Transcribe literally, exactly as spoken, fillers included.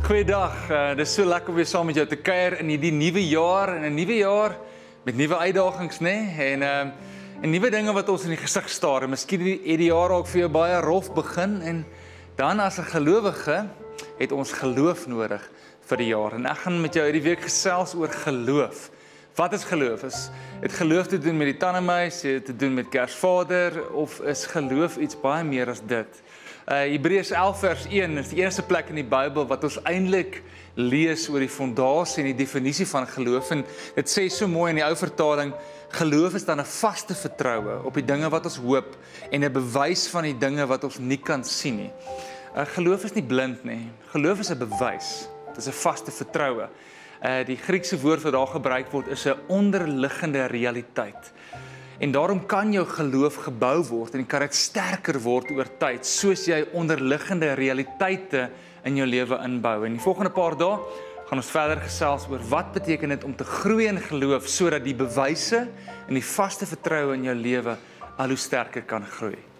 Goeiedag, uh, dit is so lekker om weer saam met jou te kuier in die nuwe jaar, en 'n nuwe jaar met nuwe uitdagings, né? En uh, en nuwe dinge wat ons in die gesig staar. En miskien het die jaar ook vir jou baie rof begin, en dan as 'n gelowige het ons geloof nodig vir die jaar. En ek gaan met jou hierdie week gesels oor geloof. Wat is geloof? Is het geloof te doen met die tandemuis, te doen met Kersvader, of is geloof iets baie meer as dit? Uh, Hebreërs elf vers een is die eerste plek in die Bybel wat ons eintlik lees oor die fondasie en die definisie van geloof. En dit sê so mooi in die ou vertaling, geloof is dan 'n vaste vertroue op die dinge wat ons hoop en 'n bewys van die dinge wat ons nie kan sien nie. Uh, geloof is nie blind nie. Geloof is 'n bewys. Dit is 'n vaste vertroue. Uh, die Griekse woord wat daar gebruik word is 'n onderliggende realiteit. En daarom kan jou geloof gebou word en kan dit sterker word oor tyd, soos jy onderliggende realiteite in jou lewe inbou. En die volgende paar dae gaan ons verder gesels oor wat beteken dit om te groei in geloof, sodat die bewyse en die vaste vertroue in jou lewe al hoe sterker kan groei.